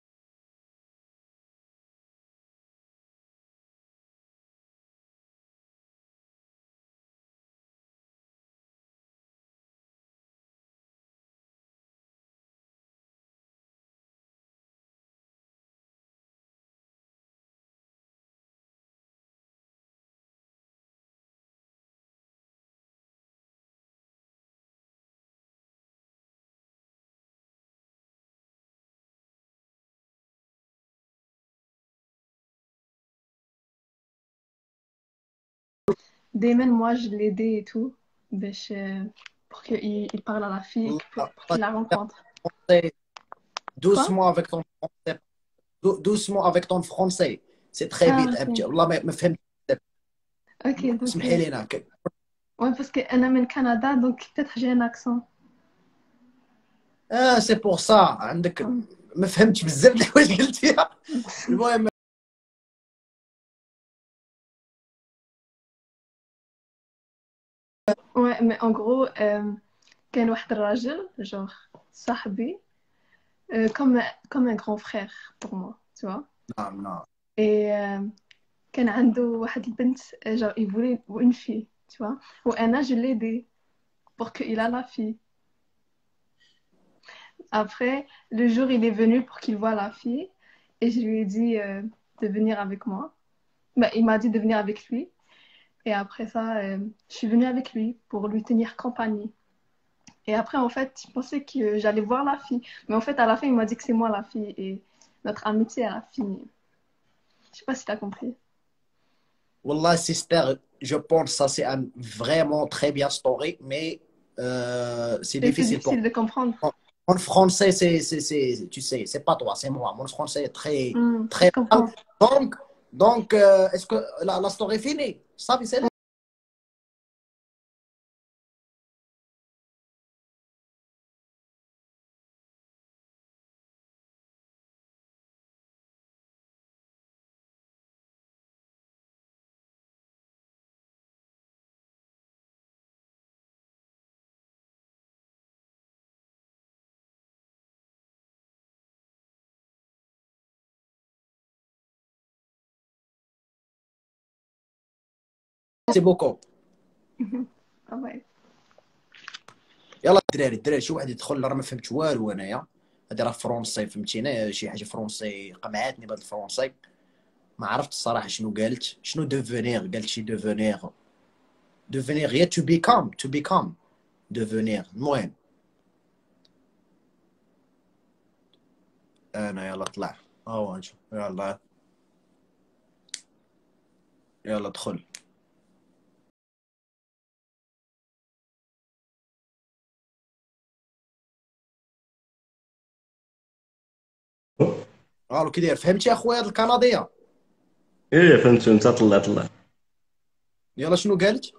دايما moi je l'aidais et tout باش pour qu'il il parle à la fille pour, pour qu'il la rencontre. Français. Quoi? Doucement avec ton français. Dou- Doucement avec ton français. C'est très Ah, vite. ok. أبتي. والله ما ما فهمت. Ok, donc اسمحي euh, لنا. ك- ouais parce que أنا من Canada donc peut-être j'ai un accent. اه سي بور سا عندك Hum. ما فهمتش بزاف د الحوايج قلتيها. المهم Ouais mais en gros euh, كان واحد الراجل genre صاحبي euh, comme comme un grand frère pour moi tu vois. نعم نعم. Et euh, كان عنده واحد البنت euh, genre il voulait une fille tu vois وأنا je l'ai aidé pour qu'il a la fille. Après, le jour, il est venu pour qu'il voie la fille et je lui ai dit euh, de venir avec moi. Bah, il m'a dit de venir avec lui. Et après ça, euh, je suis venue avec lui pour lui tenir compagnie. Et après, en fait, je pensais que j'allais voir la fille. Mais en fait, à la fin, il m'a dit que c'est moi la fille et notre amitié, elle a fini. Je sais pas si t'as compris. والله sister, je pense ça c'est un vraiment très bien story, mais euh, c'est C'est c'est difficile pour difficile de comprendre. mon français, c'est, c'est, c'est, tu sais, c'est pas toi, c'est moi. Mon français est très, Hmm, très je comprends. mal. Donc, donc euh, est-ce que la, la story est finie? Ça, c'est là. C'est beaucoup. Ah ouais. يلا الدراري الدراري شي واحد يدخل راه ما فهمتش والو انايا. هادي راه فرونسي فهمتيني شي حاجه فرونسي قمعاتني بهذا الفرونسي. ما عرفت الصراحه شنو قالت شنو دوفونيغ قالت شي دوفونيغ دوفونيغ هي تو بيكام تو بيكام دوفونيغ. المهم انا يلا طلع هاو انت يلا يلا دخل. الو كي داير فهمتي اخويا هاد الكنديه؟ ايه فهمت انت طلع طلع يلا شنو قالت؟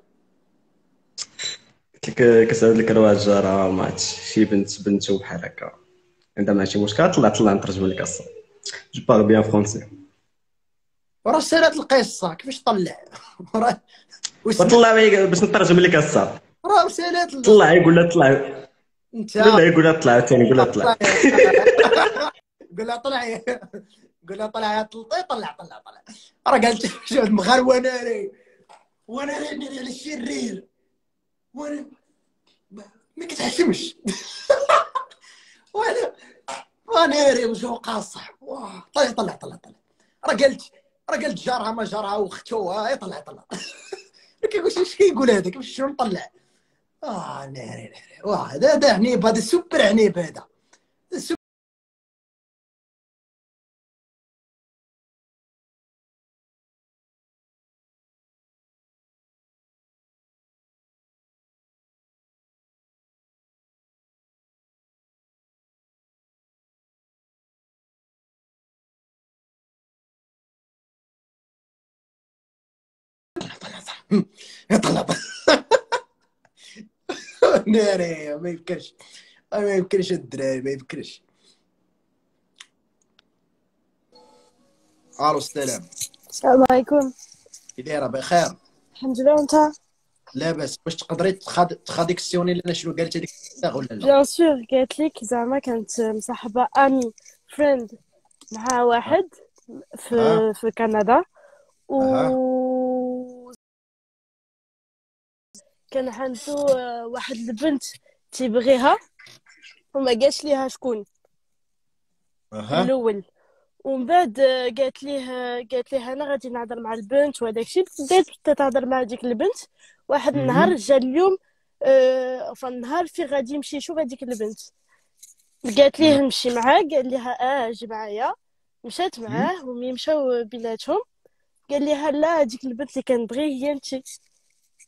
قلت لك كتعاود لك راه الجاره ما عرفتش شي بنت بنته بحال هكا عندها مع شي مشكل طلع طلع نترجم لك القصه جو بار بيان فرونسي راه سالات القصه كيفاش طلع؟ راه واش وطلع معايا باش نترجم لك القصه راه سالات طلع يقول لها طلع انت لا لا يقول لها طلع ثاني يقول لها طلع قول لها طلعي قول لها طلع يا طلطي طلع طلع طلع راه قالت شوف مغار وانا ري وانا ري ندير على الشرير وانا ما كتحشمش وانا وانا ري وجو قاصح واه طلع طلع طلع طلع راه قالت راه قالت جارها ما جارها واختها طلع طلع ما كيقولش اش كيقول هذا كيفاش شنو نطلع اه ناري ناري واه هذا هذا عنيب هذا سوبر عنيب هذا طلع طلع ناري ما يمكنش ما يمكنش الدراري ما يمكنش. الو السلام السلام عليكم. كي دايره بخير؟ الحمد لله وانت؟ لاباس واش تقدري تخاديكسيوني لنا شنو قالت هذيك الساغ ولا لا؟ بيان سور قالت لك زعما كانت مصاحبه امي فريند مع واحد في أه. في كندا و أه. كان عنده واحد البنت تيبغيها وما قالش ليها شكون اها الاول ومن بعد قالت ليه قالت ليه انا غادي نهضر مع البنت وهذاك الشيء بدات تهضر مع ديك البنت واحد النهار جا اليوم آه فالنهار في غادي يمشي يشوف هذيك البنت قالت ليه نمشي معاه قال لها اه جي معايا مشات معاه ومي مشاو بيناتهم قال لها لا هذيك البنت اللي كنبغي هي انت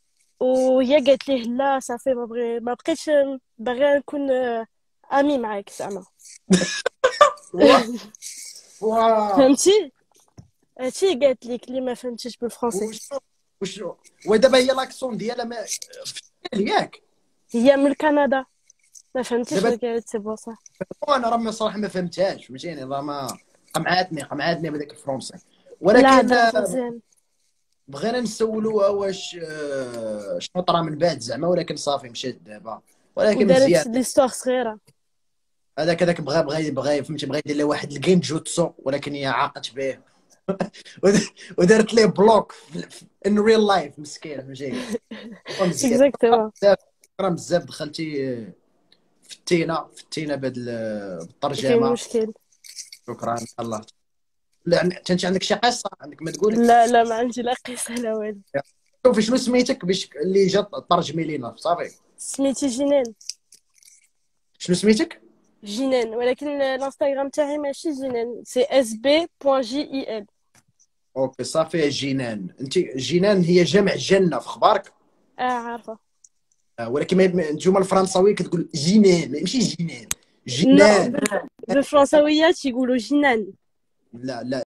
وهي قالت ليه لا صافي ما بغي ما بقيتش باغيه نكون آه، امي معاك زعما. واه واه فهمتي هادشي قالت لك اللي ما فهمتيش بالفرنسي. وشنو وشنو ودابا هي لاكسون ديالها ما في ياك. هي من كندا ما فهمتيش دابا واش قالت سي بون صح. انا راه صراحه ما فهمتهاش فهمتيني راه ما قمعاتني قمعاتني بهذاك الفرونسي. لا ولكن هضرت آه، مزيان. بغينا نسولوها واش آه، شنو طرا من بعد زعما، ولكن صافي مشات دابا ولكن مزيان. ودارت ليستوار صغيره. هذاك هذاك بغى بغى بغى فهمتي بغى يدير له واحد الجينجوتسو ولكن هي عاقت به. ود- ودارت ليه بلوك ان ريل لايف مسكين فهمتي. مزيان اكزاكتومون. بزاف شكرا بزاف دخلتي آه، فتينا فتينا بهذا كاين الترجمه. مشكل. شكرا الله. لا انت عندك شي قصه عندك ما تقولي؟ لا لا ما عندي لا قصه لا والو. شوفي شنو سميتك باش اللي جات ترجمي لينا صافي. سميتي جنان. شنو سميتك؟ جنان ولكن الانستغرام تاعي ماشي جنان سي اس بي بوين جي اي ال. اوكي صافي يا جنان. انت جنان هي جمع جنه في اخبارك. اه عارفه. آه، ولكن ما- ما- نتوما الفرنساويه كتقول جنان ماشي جنان نو جنان. بالفرنساويه تيقولوا جنان. لا لا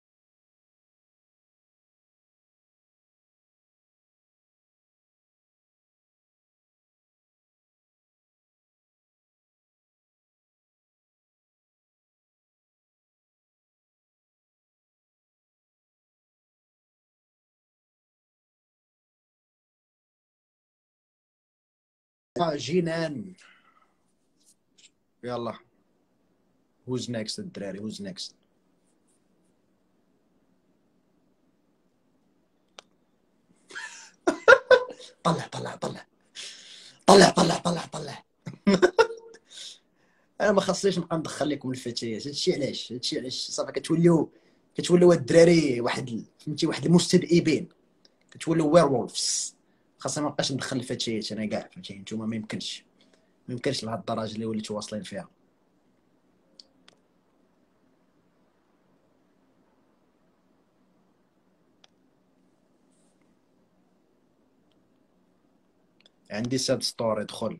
آه، جنان. يلا هوز نيكست الدراري هوز نيكست. طلع طلع طلع طلع طلع طلع طلع. انا ما خصنيش نبقى ندخل لكم الفتيات هادشي علاش هادشي علاش صافي كتوليو كتوليو الدراري واحد فهمتي واحد المستذئبين كتوليو وير وولفز. خاصني ما نبقاش ندخل الفتيات انا كاع فهمتي نتوما ما يمكنش ما يمكنش لهاد الدرجه اللي وليتو واصلين فيها. عندي ساد ستوري دخل.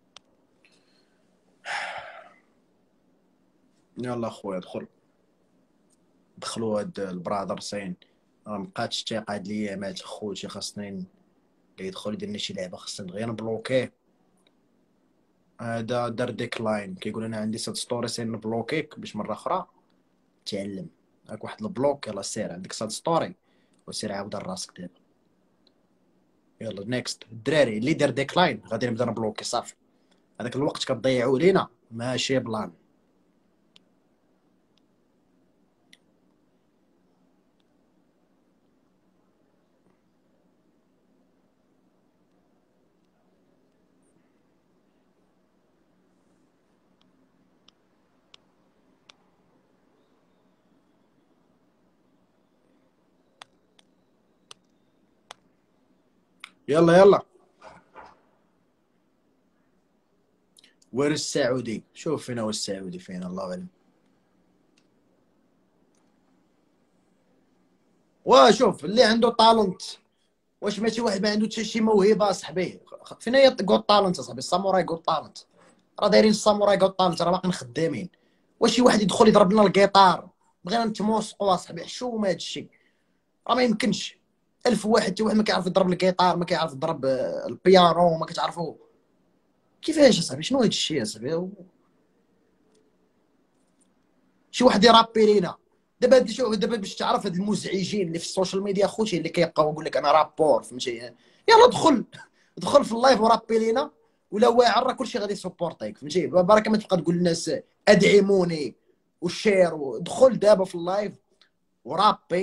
يلا خويا دخل دخلوا هاد البرادرسين راه مبقاتش الثقه هاد الايامات خوتي خاصني اللي يدخل يدير لنا شي لعبه خاصني غير نبلوكيه. هذا دار ديكلاين كيقول انا عندي ساد ستوري سير نبلوكيك باش مره اخرى تعلم. هاك واحد البلوك يلا سير عندك ساد ستوري وسير عاود راسك دابا. يلا نيكست الدراري اللي دار ديكلاين غادي نبدا نبلوكي صافي. هذاك الوقت كتضيعوا لينا ماشي بلان. يلا يلا وين السعودي؟ شوف فين هو السعودي فين الله اعلم. وشوف اللي عنده طالنت واش ماشي واحد ما عنده حتى شي موهبه صاحبي. فين هي غوت طالنت صاحبي الساموراي غوت طالنت راه دايرين الساموراي غوت طالنت راه باقيين خدامين. واش شي واحد يدخل يضرب لنا الكيطار بغينا نتموسقوا صاحبي حشومه هذا الشيء راه ما يمكنش. ألف واحد حتى واحد ما كيعرف يضرب الكيطار ما كيعرف يضرب آه، البيانو ما كتعرفوا كيفاش اصاحبي شنو هاد الشيء اصاحبي. شي واحد يرابي لينا دابا هاد شوف دابا باش تعرف هاد المزعجين اللي في السوشيال ميديا خوتي اللي كيبقاو يقول لك انا رابور فهمتي. يلا دخل دخل في اللايف ورابي لينا ولا واعر راه كلشي غادي يسبورتيك فهمتي. بركه ما تبقى تقول للناس ادعموني والشير ودخل دابا في اللايف ورابي.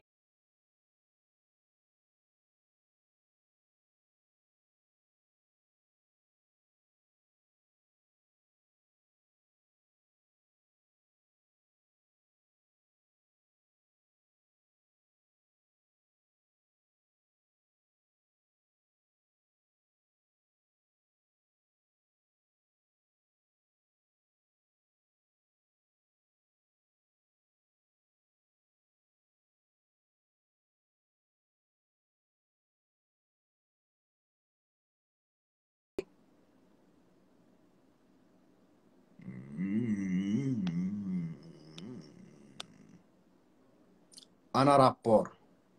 انا رابور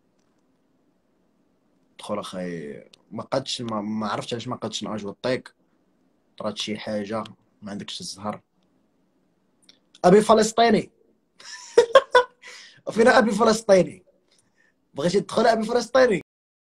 دخل اخي، ما قدش ما, ما عرفتش علاش ما قدش ناجوطيك، طرات شي حاجه ما عندكش الزهر. ابي فلسطيني فين ابي فلسطيني؟ بغيتي تدخل ابي فلسطيني؟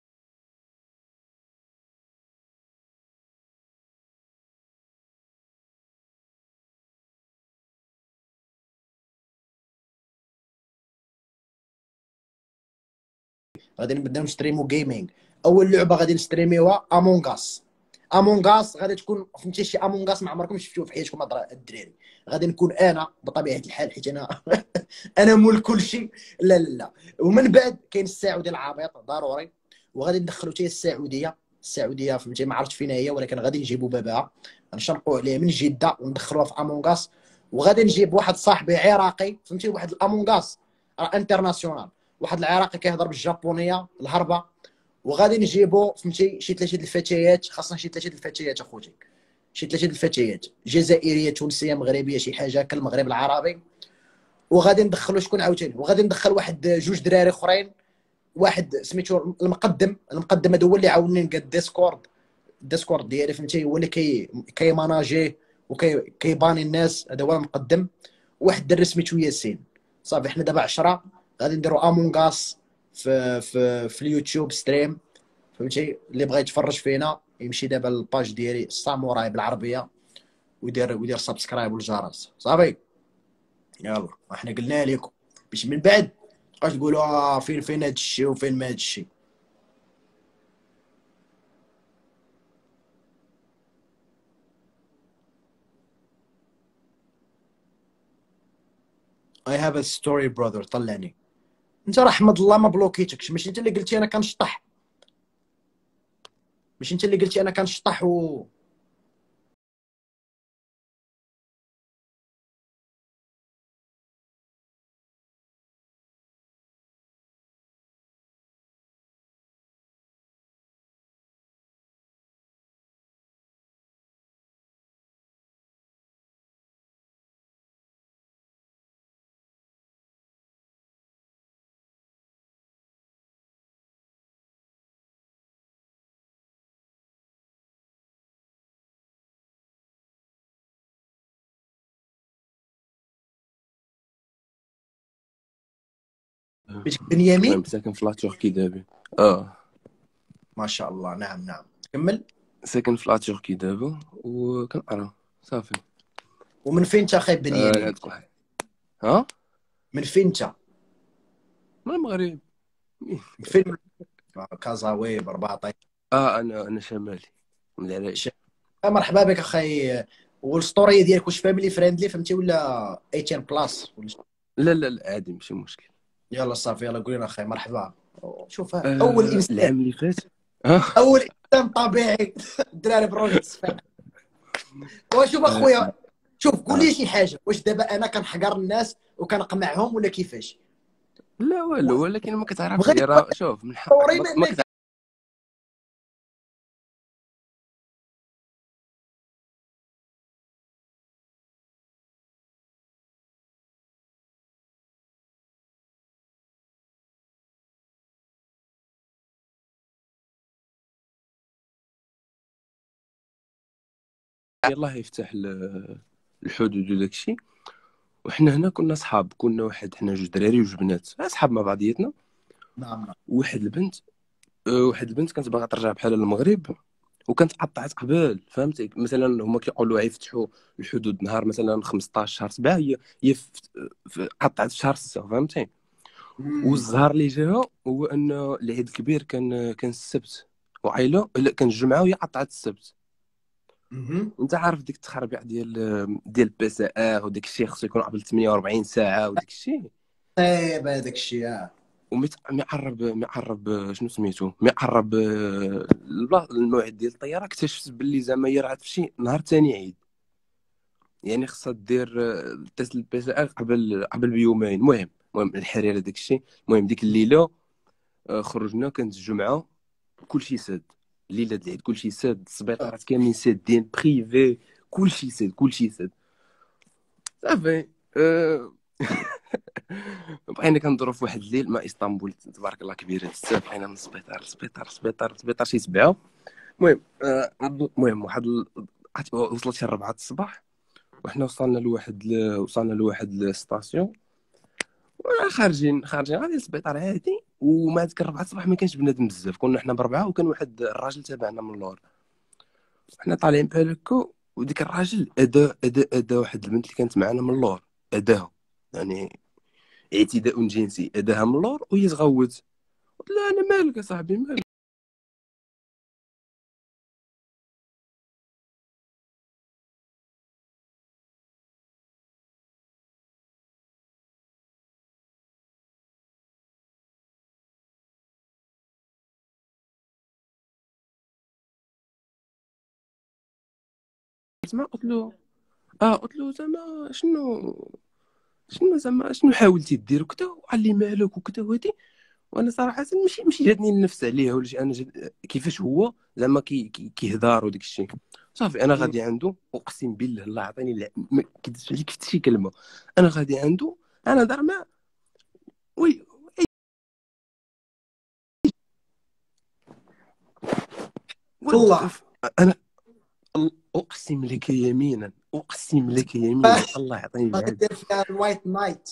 غادي نبداو نستريمو جيمنج. اول لعبه غادي نستريميوها امونغ اس. امونغ اس غادي تكون فهمتي شي امونغ اس ما عمركم شفتوه في حياتكم الدراري. غادي نكون انا بطبيعه الحال حيت انا انا مول كل شيء. لا لا لا. ومن بعد كاين السعودي العبيط ضروري، وغادي ندخلوا حتى السعوديه. السعوديه فهمتي ما عرفتش فين هي، ولكن غادي نجيبوا باباها نشنقوا عليه من جده وندخلوها في امونغ اس. وغادي نجيب واحد صاحبي عراقي فهمتي، واحد الامونغ اس انترناسيونال، واحد العراقي كيهضر بالجابونيه الهربه. وغادي نجيبو فهمتي شي ثلاثه الفتيات، خاصنا شي ثلاثه الفتيات اخوتي، شي ثلاثه الفتيات جزائريه تونسيه مغربيه شي حاجه كالمغرب العربي. وغادي ندخلوا شكون عاوتاني، وغادي ندخل واحد جوج دراري اخرين، واحد سميتو المقدم. المقدم هذا هو اللي عاونني نلقى الديسكورد. الديسكورد ديالي فهمتي هو اللي كي كي ماناجي وكي كيباني الناس، هذا هو المقدم. واحد الدري سميتو ياسين. صافي حنا دابا عشرة غادي نديروا امونغاس في في في اليوتيوب ستريم فهمتي. اللي بغى يتفرج فينا يمشي دابا للباج ديالي الساموراي بالعربيه ويدير ويدير سبسكرايب والجرس. صافي يلا احنا قلنا لكم باش من بعد تبقاو تقولوا اه فين فين هاد الشيء وفين ما هاد الشيء. I have a story brother. طلعني انت رحمة الله ما بلوكيتكش. مش انت اللي قلتي انا كنشطح؟ مش انت اللي قلتي انا كنشطح و بنيامين؟ المهم ساكن في لا تركي دابا. اه ما شاء الله. نعم نعم كمل. ساكن في لا تركي دابا وكنقرا صافي. ومن فين انت اخي آه بنيامين؟ هاد الحاجة. ها من فين انت؟ من المغرب. من فين؟ كازاوي برباطي. اه انا انا شمالي من العرايش. مرحبا بك اخي. والستوري ديالك واش فاميلي فريندلي فهمتي ولا ثمانية بلاس ولا؟ لا لا لا عادي ماشي مشكل. يلا صافي يلا قول لنا اخي مرحبا. شوف آه اول انسان العام اللي فات آه. اول انسان طبيعي الدراري بروج الصفاق. وشوف اخويا شوف قول لي شي حاجه، واش دابا انا كنحقر الناس وكنقمعهم ولا كيفاش؟ لا والو، ولكن ما كتعرفش بغيت راه شوف من حقك تصوري ما ما كت- الله يفتح ال- الحدود وداك الشيء. وحنا هنا كنا صحاب، كنا واحد حنا جوج دراري وجوج بنات اصحاب مع بعضياتنا. نعم نعم. واحد البنت آه، واحد البنت كانت باغا ترجع بحال للمغرب وكانت قطعت قبل فهمتي. مثلا هما كيقولوا يفتحوا الحدود نهار مثلا خمسطاش شهر سبعة، هي هي في- في- قطعت في شهر ستة فهمتي. مم. والزهر اللي جاها هو ان العيد الكبير كان كان السبت وعيله لا كان الجمعه وهي قطعت السبت. مهم. انت عارف ديك التخربيع ديال ديال البي سي ار وداك الشيء خصو يكون قبل ثمانية وأربعين ساعه وداك الشيء. طيب هذاك الشيء اه ومعرب معرب شنو سميتو معرب البلا- الموعد ديال الطياره. اكتشفت باللي زعما هي راه في شي نهار ثاني عيد، يعني خصها دير آه، تيست البي سي ار قبل قبل بيومين. المهم المهم الحريره داك الشيء. المهم ديك الليله آه، خرجنا كانت الجمعه كلشي ساد. الليله د العيد كلشي ساد، السبيطارات كاملين سادين، بريفي كلشي ساد كلشي ساد صافي. أه بقينا كندورو في واحد الليل مع اسطنبول تبارك الله كبيره بزاف، بقينا من السبيطار للسبيطار السبيطار السبيطار شي سبعه. المهم آه، المهم واحد ال- عرفت وصلت شي ربعة الصباح، وحنا وصلنا لواحد ل... وصلنا لواحد الستاسيون، خارجين خارجين غادي للسبيطار عادي. وما ديك الربعة الصباح ما كانش بنادم بزاف، كنا حنا بربعه وكان واحد الراجل تابعنا من اللور. حنا طالعين بحال هكا، وديك الراجل ادا ادا ادا واحد البنت اللي كانت معنا من اللور، اداها يعني اعتداء جنسي، اداها من اللور وهي تغوت. قلت له انا مالك يا صاحبي مالك؟ زعما قلت له اه قلت له زعما شنو شنو زعما شنو حاولتي دير وكذا، وقال لي مالك وكذا وهادي. وانا صراحه ماشي ماشي جاتني النفس عليه ولا شي، انا جد... كيفاش هو زعما كي كي- كيهضر وداك الشيء. صافي انا غادي عنده، اقسم بالله الله عطيني لا ما كدبش عليك في شي كلمه. انا غادي عنده، انا دار ما وي والله وات انا ال- اقسم لك يمينا، اقسم لك يمينا الله يعطيني غادي العافيه. دير فيها الوايت نايت.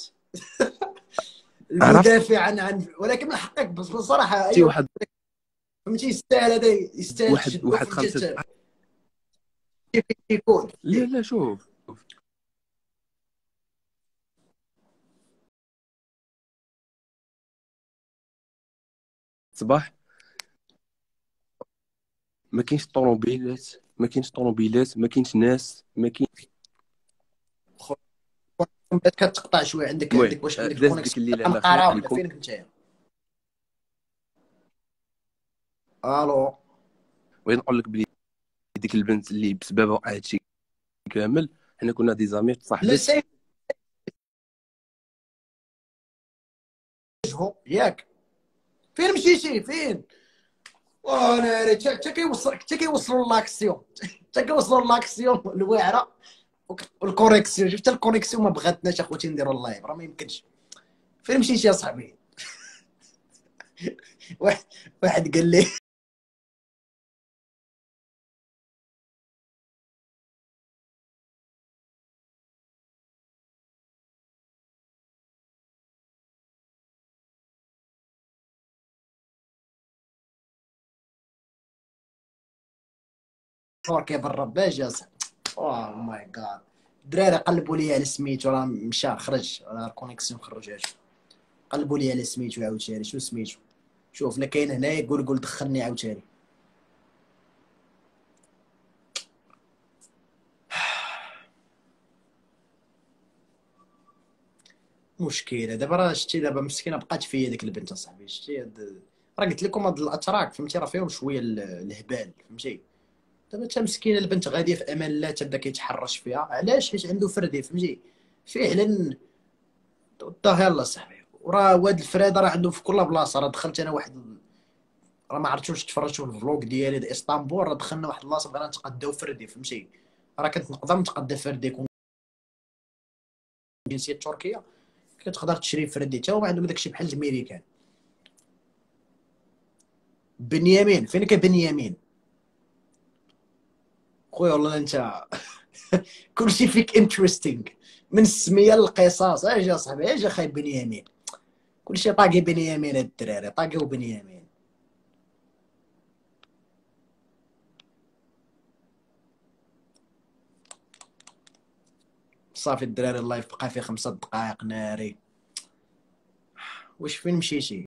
عرفت المدافع عن عن ولكن من حقك، بس بصراحه شي اي واحد واحد فهمتي يستاهل هذا، يستاهل واحد تشدو واحد فهمتي خمسه. ت- كيف يكون لا لا شوف شوف. صباح ما كاينش طوموبيلات، ما كاينش طوموبيلات، ما كاينش ناس، ما كاين. من بعد كتقطع شويه. عندك المهم عندك واش آه، عندك داز ديك الكونيكسيون الليله على خير انقره ولا عليكم. فين كنت؟ الو. بغيت نقول لك بلي ديك البنت اللي بسببها وقع هادشي كامل، حنا كنا دي زامي لا تصاحبت. سيفو ياك، فين مشيتي فين؟ وانا حتى كيوصل حتى كيوصلوا لاكسيون حتى كيوصلوا لاكسيون الواعره والكونيكسيون. شفت الكونيكسيون ما بغاتناش اخوتي نديروا اللايف، راه ما يمكنش. فين مشيتي يا صاحبي؟ واحد واحد قال لي كيف الرباج يا صاحبي. اوه ماي جاد. الدراري قلبوا لي على سميتو، راه مشى خرج، راه الكونيكسيون خرجاتو. قلبوا لي على سميتو عاوتاني، شنو سميتو؟ شوف لا كاين هنايا قول قول دخلني عاوتاني. مشكله دابا، راه شتي دابا مسكينه بقات فيا ديك البنت اصاحبي. شتي هاد راه قلت لكم هاد الاتراك فهمتي راه فيهم شويه ال- الهبال فهمتي. دابا حتى مسكينه البنت غاديه في امان الله تبدا كيتحرش فيها. علاش؟ حيت عنده فردي فهمتي فعلا. والله يلاه صاحبي. وراه واد الفراده راه عنده في كل بلاصه. راه دخلت انا واحد، راه ما عرفتش واش تفرجتوا في الفلوق ديالي د اسطنبول، راه دخلنا واحد البلاصه بغينا نتقداو فردي فهمتي. راه كنت نقدر نتقدا فردي يكون جنسيه تركيه، كتقدر تشري فردي حتى هما عندهم داكشي بحال الميريكان. بنيامين فين كاين بنيامين خويا؟ والله انت كلشي فيك انتريستينغ، من السميه للقصص. اجي اصاحبي اجي خايب بنيامين، كلشي طاقي بنيامين. هاد الدراري طاقيو بنيامين. صافي الدراري اللايف بقى فيه خمسة دقائق ناري. واش فين مشيتي؟